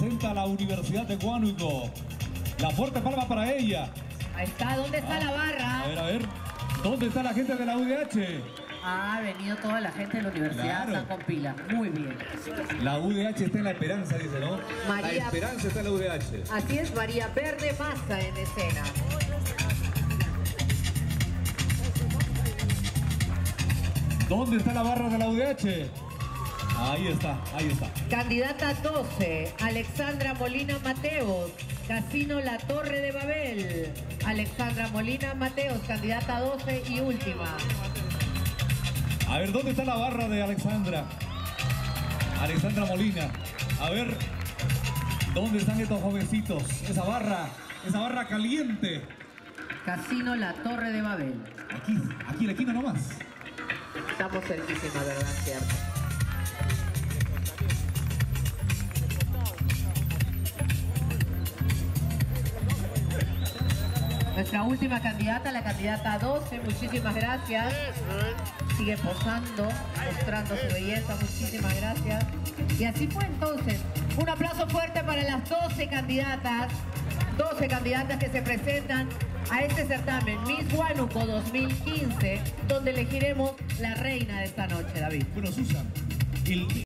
representa a la Universidad de Huánuco. La fuerte palma para ella. Ahí está, ¿dónde está la barra? A ver, ¿dónde está la gente de la UDH? Ha venido toda la gente de la Universidad Claro. San Compila. Muy bien. La UDH está en la esperanza, dice, ¿no? La María- esperanza está en la UDH. Así es, María Verde Maza en escena. ¿Dónde está la barra de la UDH? Ahí está, ahí está. Candidata 12, Alexandra Molina Mateos, Casino La Torre de Babel. Alexandra Molina Mateos, candidata 12 y última. A ver, ¿dónde está la barra de Alexandra? Alexandra Molina. A ver, ¿dónde están estos jovencitos? Esa barra caliente. Casino La Torre de Babel. Aquí en la esquina nomás. Estamos cerquísima, ¿verdad? Cierto. Nuestra última candidata, la candidata 12, muchísimas gracias. Sigue posando, mostrando su belleza, muchísimas gracias. Y así fue entonces. Un aplauso fuerte para las 12 candidatas que se presentan a este certamen Miss Huánuco 2015, donde elegiremos la reina de esta noche, David. Bueno, Susan,